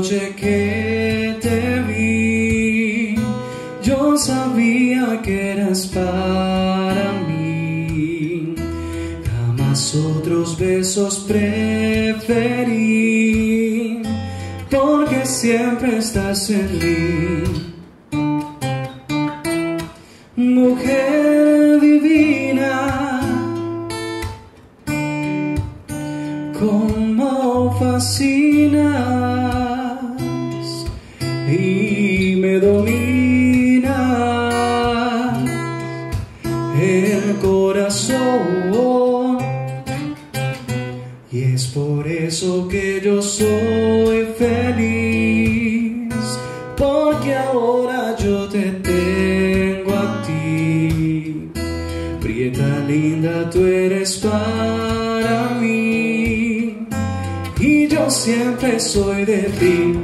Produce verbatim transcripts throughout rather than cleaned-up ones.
noche que te vi, yo sabía que eras para mí. Jamás otros besos preferí, porque siempre estás en mí. Mujer divina, cómo fascinas y me dominas el corazón, y es por eso que yo soy feliz, porque ahora yo te tengo a ti. Prieta linda, tú eres para mí, y yo siempre soy de ti.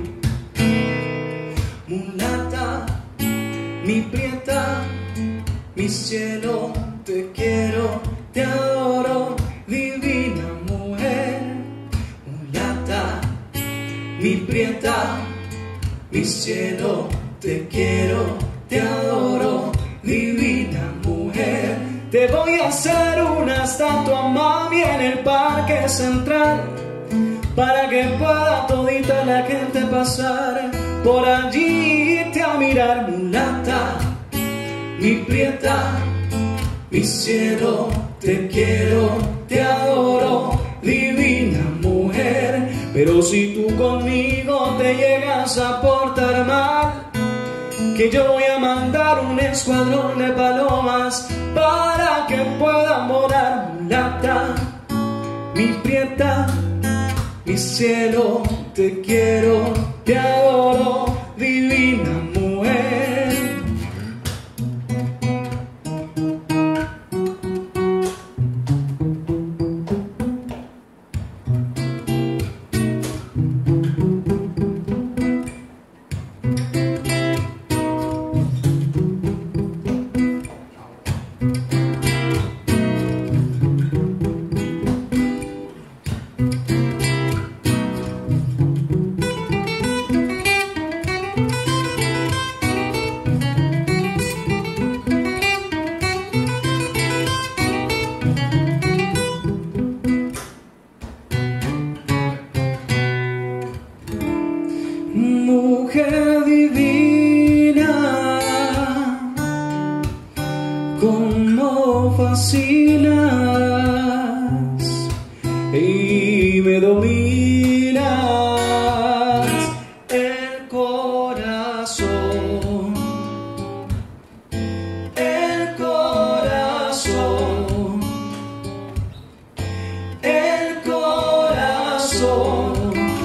Mulata, mi prieta, mi cielo, te quiero, te adoro, divina mujer. Mulata, mi prieta, mi cielo, te quiero, te adoro, divina mujer. Te voy a hacer una estatua, mami, en el parque central, para que pueda todita la gente pasar por allí y te a mirar. Mulata, mi prieta, mi cielo, te quiero, te adoro, divina mujer. Pero si tú conmigo te llegas a portar mal, que yo voy a mandar un escuadrón de palomas para que puedan volar. Mulata, mi prieta, mi cielo, te quiero, te adoro, divina mujer. Mujer divina, cómo fascinas y me dominas el corazón, el corazón, el corazón.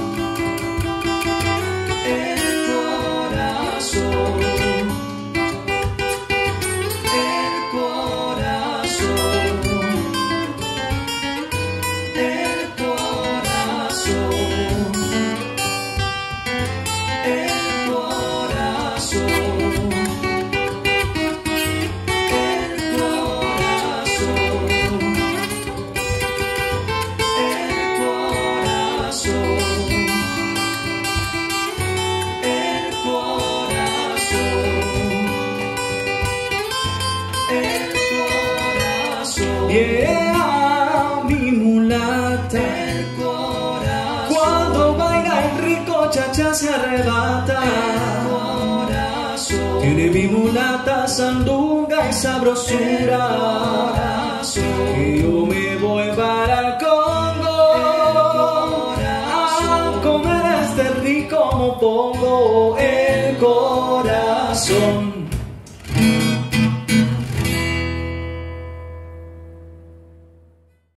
Yeah, mi mulata, el corazón. Cuando baila el rico chacha se arrebata. El corazón. Tiene mi mulata sandunga y sabrosura. Que yo me voy para el Congo a comer este rico mopongo. El corazón.